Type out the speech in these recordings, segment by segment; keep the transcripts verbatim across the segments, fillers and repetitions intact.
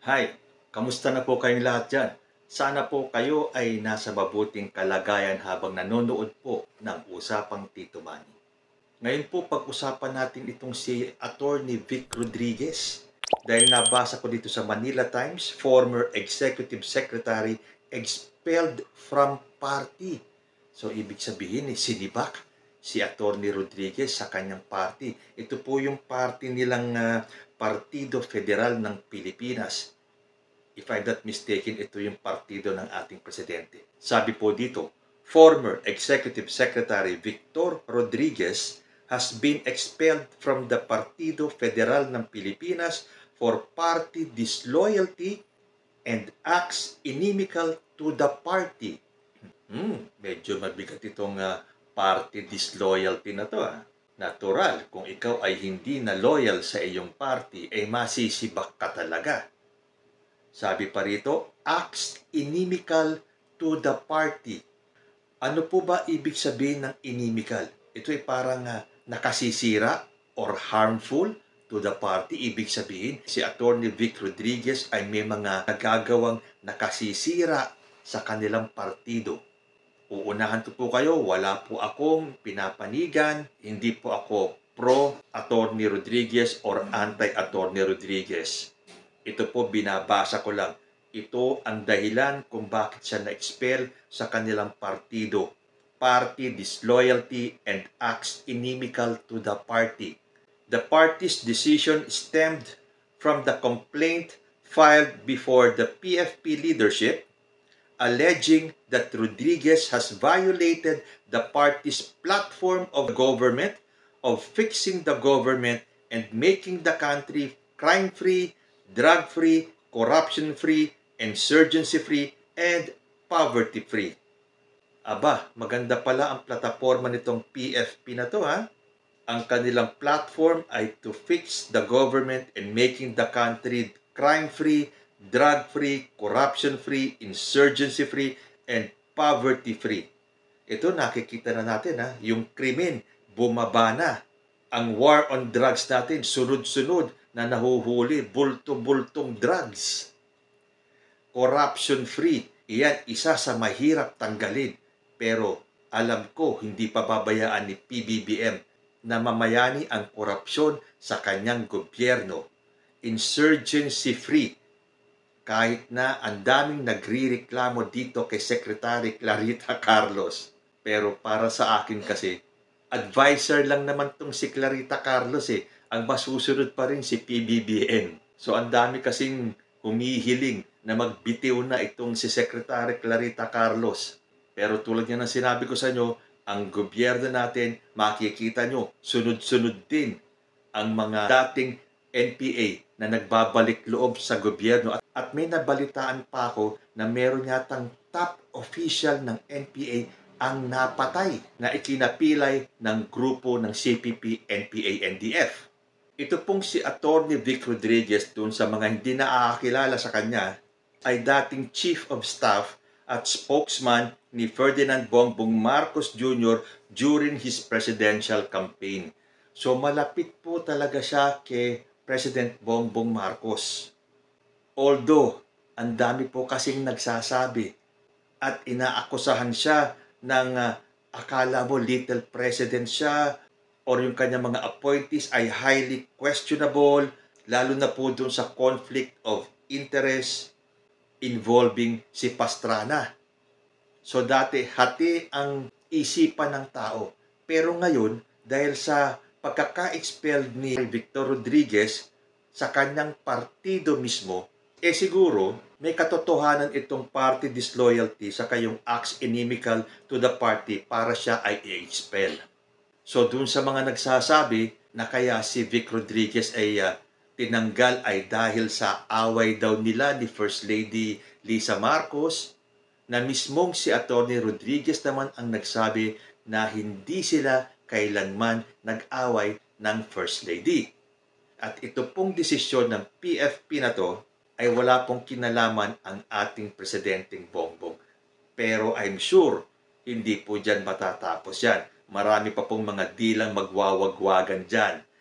Hi, kamusta na po kayong lahat dyan? Sana po kayo ay nasa mabuting kalagayan habang nanonood po ng Usapang Tito Manny. Ngayon po pag-usapan natin itong si Attorney Vic Rodriguez. Dahil nabasa ko dito sa Manila Times, former Executive Secretary expelled from party. So ibig sabihin eh, sinibak si Attorney Rodriguez sa kanyang party. Ito po yung party nilang uh, Partido Federal ng Pilipinas. If I'm not mistaken, ito yung partido ng ating presidente. Sabi po dito, former Executive Secretary Victor Rodriguez has been expelled from the Partido Federal ng Pilipinas for party disloyalty and acts inimical to the party. Hmm, medyo mabigat itong uh, party disloyalty na to. Ah. Natural, kung ikaw ay hindi na loyal sa iyong party, ay masisibak ka talaga. Sabi pa rito, acts inimical to the party. Ano po ba ibig sabihin ng inimical? Ito ay parang uh, nakasisira or harmful to the party. Ibig sabihin, si Attorney Vic Rodriguez ay may mga nagagawang nakasisira sa kanilang partido. Uunahan ko po kayo, wala po akong pinapanigan, hindi po ako pro-Attorney Rodriguez or anti-Attorney Rodriguez. Ito po binabasa ko lang. Ito ang dahilan kung bakit siya na-expel sa kanilang partido. Party disloyalty and acts inimical to the party. The party's decision stemmed from the complaint filed before the P F P leadership alleging that Rodriguez has violated the party's platform of government of fixing the government and making the country crime-free, drug-free, corruption-free, insurgency-free, and poverty-free. Aba, maganda pala ang plataforma nitong P F P na to, ha? Ang kanilang platform ay to fix the government and making the country crime-free, drug-free, corruption-free, insurgency-free, and poverty-free. Ito nakikita na natin, ha? Yung krimen, bumaba na. Ang war on drugs natin, sunod-sunod na nahuhuli, bulto-bultong drugs. Corruption-free, iyan isa sa mahirap tanggalin. Pero alam ko, hindi pa babayaan ni P B B M na mamayani ang korupsyon sa kanyang gobyerno. Insurgency-free, kahit na ang daming nagrireklamo dito kay Secretary Clarita Carlos. Pero para sa akin kasi, advisor lang naman tong si Clarita Carlos eh. Ang masusunod pa rin si P B B M. So ang dami kasing humihiling na magbitiw na itong si Secretary Clarita Carlos. Pero tulad nga ng sinabi ko sa inyo, ang gobyerno natin, makikita nyo, sunod-sunod din ang mga dating N P A na nagbabalik loob sa gobyerno. At, at may nabalitaan pa ako na meron yatang top official ng N P A ang napatay na ikinapilay ng grupo ng C P P, N P A, N D F. Ito pong si Attorney Vic Rodriguez, dun sa mga hindi nakakilala sa kanya, ay dating Chief of Staff at spokesman ni Ferdinand Bongbong Marcos Junior during his presidential campaign. So malapit po talaga siya kay President Bongbong Marcos. Although, ang dami po kasing nagsasabi at inaakusahan siya ng uh, akala mo little president siya or yung kanyang mga appointees ay highly questionable, lalo na po dun sa conflict of interest involving si Pastrana. So dati, hati ang isipan ng tao. Pero ngayon, dahil sa pagkaka-expelled ni Victor Rodriguez sa kanyang partido mismo, eh siguro may katotohanan itong party disloyalty sa kayong acts inimical to the party para siya ay i-expel. So dun sa mga nagsasabi na kaya si Vic Rodriguez ay uh, tinanggal ay dahil sa away daw nila ni First Lady Lisa Marcos, na mismong si Attorney Rodriguez naman ang nagsabi na hindi sila kailanman nag-away ng First Lady. At ito pong desisyon ng P F P na to ay wala pong kinalaman ang ating Presidenteng Bongbong. Pero I'm sure, hindi po dyan matatapos yan. Marami pa pong mga dilang magwawagwagan dyan.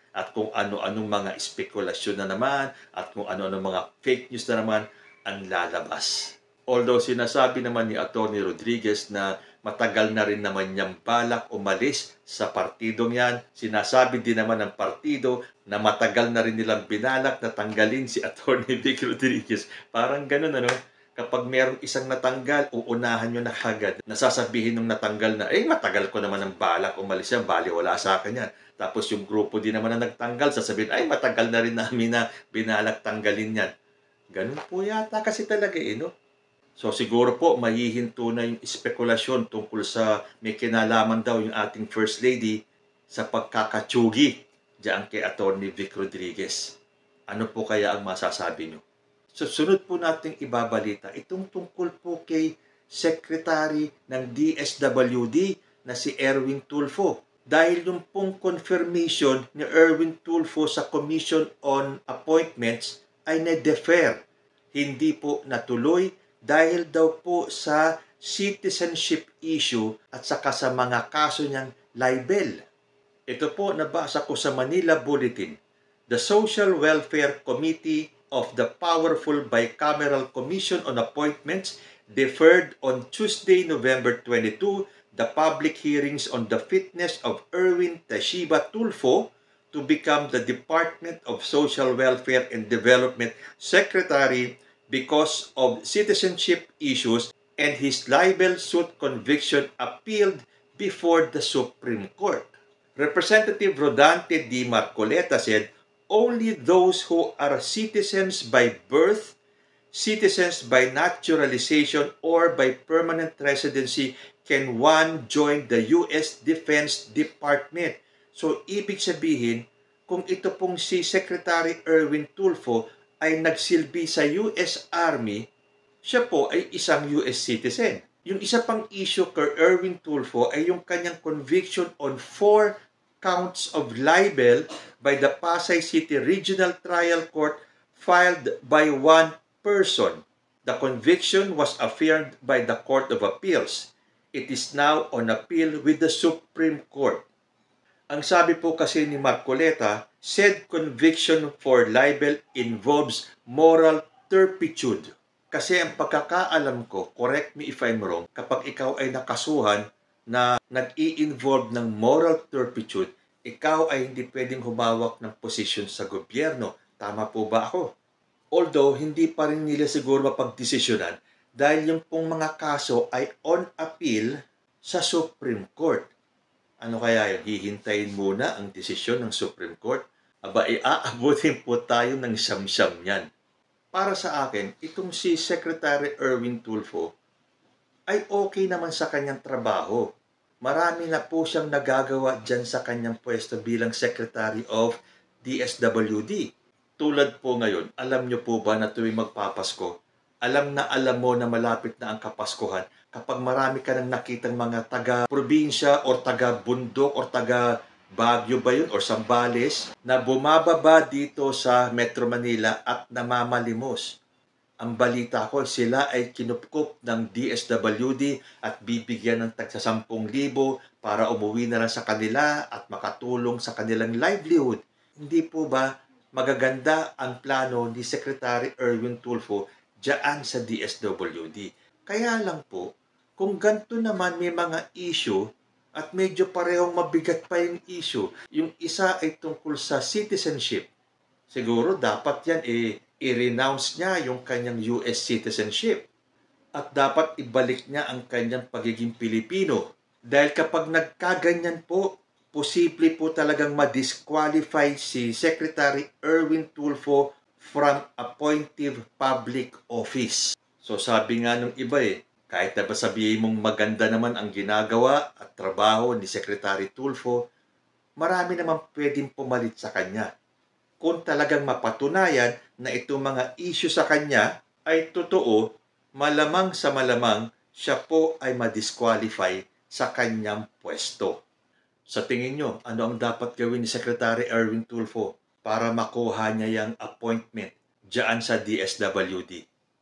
at kung ano-anong mga espekulasyon na naman at kung ano-anong mga fake news na naman ang lalabas. Although sinasabi naman ni Atty. Rodriguez na matagal na rin naman niyang balak umalis sa partidong yan, sinasabi din naman ng partido na matagal na rin nilang binalak na tanggalin si Atty. Vic Rodriguez. Parang ganun ano, kapag merong isang natanggal, uunahan nyo na kagad. Nasasabihin nung natanggal na, eh matagal ko naman ang balak umalis yan, bali wala sa akin yan. Tapos yung grupo din naman na nagtanggal, sasabihin, ay matagal na rin namin na binalak tanggalin yan. Ganun po yata kasi talaga eh, no? So siguro po mahihinto na yung espekulasyon tungkol sa may kinalaman daw yung ating First Lady sa pagkakatsugi diyan kay Atty. Vic Rodriguez. Ano po kaya ang masasabi nyo? So sunod po nating ibabalita itong tungkol po kay Secretary ng D S W D na si Erwin Tulfo. Dahil yung pong confirmation ni Erwin Tulfo sa Commission on Appointments ay na-defer. Hindi po natuloy dahil daw po sa citizenship issue at saka sa mga kaso niyang libel. Ito po nabasa ko sa Manila Bulletin. The Social Welfare Committee of the powerful Bicameral Commission on Appointments deferred on Tuesday, November twenty-second, the public hearings on the fitness of Erwin Tashiba Tulfo to become the Department of Social Welfare and Development Secretary because of citizenship issues and his libel suit conviction appealed before the Supreme Court. Representative Rodante D. Marcoleta said, only those who are citizens by birth, citizens by naturalization, or by permanent residency can one join the U S Defense Department. So, ibig sabihin, kung ito pong si Secretary Erwin Tulfo ay nagsilbi sa U S Army, siya po ay isang U S citizen. Yung isa pang issue kay Erwin Tulfo ay yung kanyang conviction on four counts of libel by the Pasay City Regional Trial Court filed by one person. The conviction was affirmed by the Court of Appeals. It is now on appeal with the Supreme Court. Ang sabi po kasi ni Marcoleta, said conviction for libel involves moral turpitude. Kasi ang pagkakaalam ko, correct me if I'm wrong, kapag ikaw ay nakasuhan na nag-i-involve ng moral turpitude, ikaw ay hindi pwedeng humawak ng posisyon sa gobyerno. Tama po ba ako? Although, hindi pa rin nila siguro mapagdesisyonan dahil yung pong mga kaso ay on appeal sa Supreme Court. Ano kaya yun? Hihintayin muna ang desisyon ng Supreme Court? Aba, iaabutin po tayo ng siyam-siyam yan. Para sa akin, itong si Secretary Erwin Tulfo ay okay naman sa kanyang trabaho. Marami na po siyang nagagawa dyan sa kanyang pwesto bilang Secretary of D S W D. Tulad po ngayon, alam nyo po ba na tuwing magpapasko, alam na alam mo na malapit na ang Kapaskuhan kapag marami ka nang nakitang mga taga-probinsya or taga-bundok or taga-Baguio ba yun or Sambales na bumababa dito sa Metro Manila at namamalimos. Ang balita ko, sila ay kinupkup ng D S W D at bibigyan ng tagsa sampung libo para umuwi na lang sa kanila at makatulong sa kanilang livelihood. Hindi po ba magaganda ang plano ni Secretary Erwin Tulfo diyan sa D S W D? Kaya lang po, kung ganito naman may mga issue at medyo parehong mabigat pa yung issue, yung isa ay tungkol sa citizenship, siguro dapat yan eh, i-renounce niya yung kanyang U S citizenship at dapat ibalik niya ang kanyang pagiging Pilipino. Dahil kapag nagkaganyan po, posible po talagang ma-disqualify si Secretary Erwin Tulfo from appointive public office. So sabi nga nung iba eh, kahit na ba sabihin mong maganda naman ang ginagawa at trabaho ni Secretary Tulfo, marami naman pwedeng pumalit sa kanya. Kung talagang mapatunayan na itong mga issue sa kanya ay totoo, malamang sa malamang siya po ay ma-disqualify sa kanyang pwesto. Sa tingin nyo, ano ang dapat gawin ni Secretary Erwin Tulfo para makuha niya yung appointment diyan sa D S W D?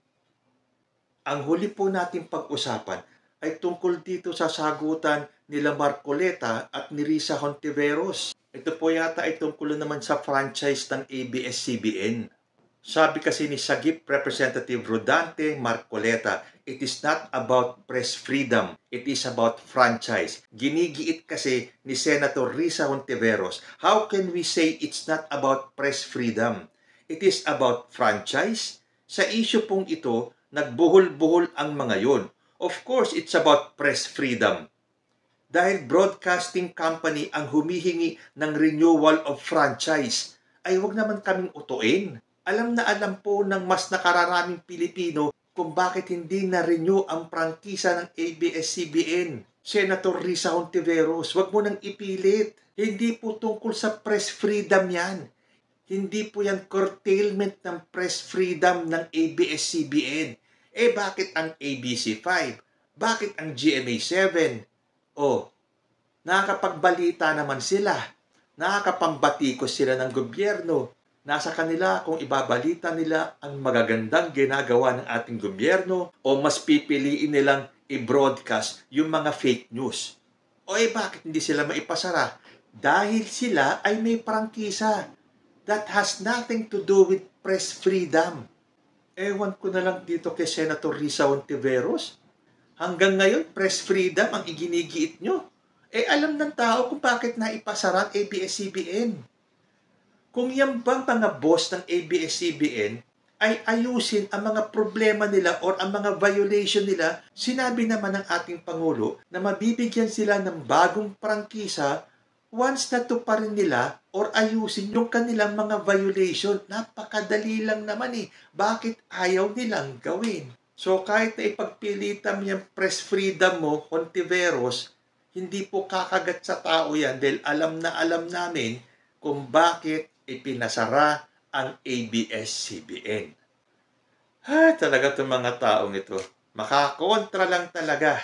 Ang huli po natin pag-usapan ay tungkol dito sa sagutan nila Marcoleta at ni Risa Hontiveros. Ito po yata ay tungkol naman sa franchise ng A B S C B N. Sabi kasi ni Sagip Representative Rodante Marcoleta, it is not about press freedom, it is about franchise. Ginigiit kasi ni Senator Risa Hontiveros, how can we say it's not about press freedom? It is about franchise? Sa issue pong ito, nagbuhol-buhol ang mga yon. Of course, it's about press freedom. Dahil broadcasting company ang humihingi ng renewal of franchise, ay huwag naman kaming utuin. Alam na alam po ng mas nakararaming Pilipino kung bakit hindi na-renew ang prangkisa ng A B S C B N. Senator Risa Hontiveros, huwag mo nang ipilit. Hindi po tungkol sa press freedom yan. Hindi po yan curtailment ng press freedom ng A B S C B N. Eh bakit ang A B C five? Bakit ang G M A seven? Oh, nakakapagbalita naman sila. Nakakapambatikos sila ng gobyerno. Nasa kanila kung ibabalita nila ang magagandang ginagawa ng ating gobyerno o mas pipiliin nilang i-broadcast yung mga fake news. O eh bakit hindi sila maipasara? Dahil sila ay may prangkisa. That has nothing to do with press freedom. Ewan ko na lang dito kay Senator Risa Hontiveros. Hanggang ngayon, press freedom ang iginigiit nyo. Eh alam ng tao kung bakit naipasara ang A B S C B N. Kung yan bang mga boss ng A B S C B N ay ayusin ang mga problema nila or ang mga violation nila, sinabi naman ng ating Pangulo na mabibigyan sila ng bagong prangkisa once na to pa rin nila or ayusin yung kanilang mga violation. Napakadali lang naman eh. Bakit ayaw nilang gawin? So kahit na ipagpilitan yung press freedom mo, Hontiveros, hindi po kakagat sa tao yan dahil alam na alam namin kung bakit ipinasara ang A B S C B N. Ha, talaga itong mga taong ito. Makakontra lang talaga.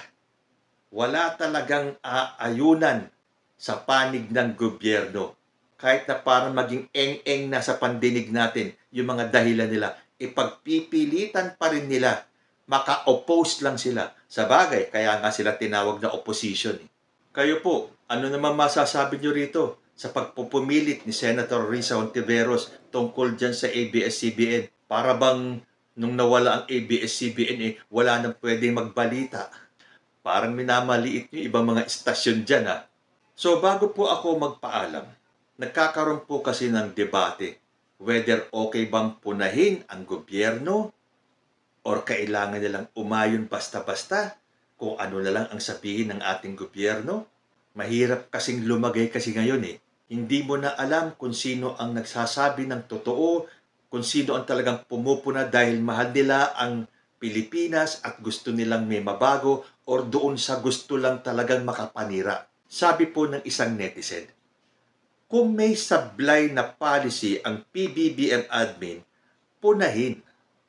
Wala talagang aayunan sa panig ng gobyerno. Kahit na parang maging eng-eng na sa pandinig natin yung mga dahilan nila, ipagpipilitan pa rin nila. Maka-oppose lang sila. Sa bagay, kaya nga sila tinawag na opposition. Kayo po, ano naman masasabi nyo rito sa pagpupumilit ni Senator Risa Hontiveros tungkol dyan sa A B S C B N? Para bang nung nawala ang A B S C B N, eh, wala nang pwedeng magbalita. Parang minamaliit nyo ibang mga istasyon dyan, ha? So, bago po ako magpaalam, nagkakaroon po kasi ng debate whether okay bang punahin ang gobyerno or kailangan nilang umayon basta-basta kung ano na lang ang sabihin ng ating gobyerno. Mahirap kasing lumagay kasi ngayon eh. Hindi mo na alam kung sino ang nagsasabi ng totoo, kung sino ang talagang pumupuna dahil mahal nila ang Pilipinas at gusto nilang may mabago or doon sa gusto lang talagang makapanira. Sabi po ng isang netizen, kung may sablay na policy ang P B B M admin, punahin.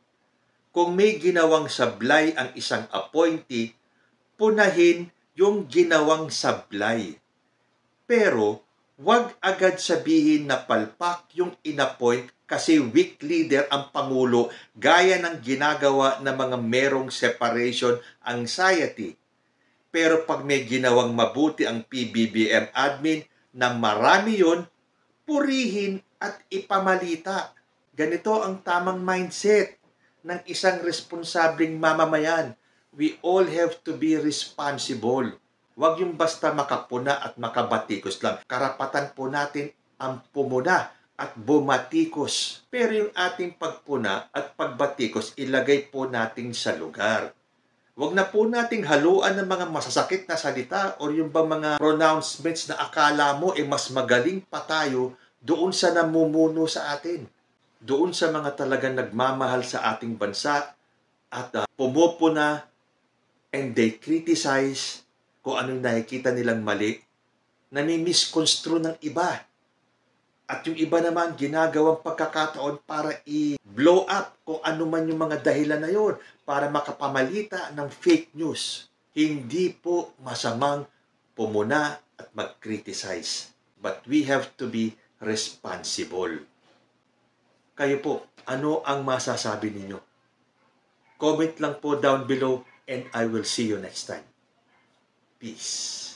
Kung may ginawang sablay ang isang appointee, punahin yung ginawang sablay. Pero, wag agad sabihin na palpak yung inappoint kasi weak leader ang Pangulo gaya ng ginagawa ng mga merong separation anxiety. Pero pag may ginawang mabuti ang P B B M admin na marami yun, purihin at ipamalita. Ganito ang tamang mindset ng isang responsableng mamamayan. We all have to be responsible. Huwag yung basta makapuna at makabatikos lang. Karapatan po natin ang pumuna at bumatikos. Pero yung ating pagpuna at pagbatikos, ilagay po natin sa lugar. Huwag na po nating haluan ng mga masasakit na salita o yung bang mga pronouncements na akala mo eh mas magaling pa tayo doon sa namumuno sa atin. Doon sa mga talagang nagmamahal sa ating bansa at uh, pumupuna and they criticize kung anong nakikita nilang mali, nami-misconstrue ng iba. At yung iba naman, ginagawang pagkakataon para i-blow up kung ano man yung mga dahilan na yun para makapamalita ng fake news. Hindi po masamang pumuna at mag-criticize. But we have to be responsible. Kayo po, ano ang masasabi ninyo? Comment lang po down below and I will see you next time. Peace.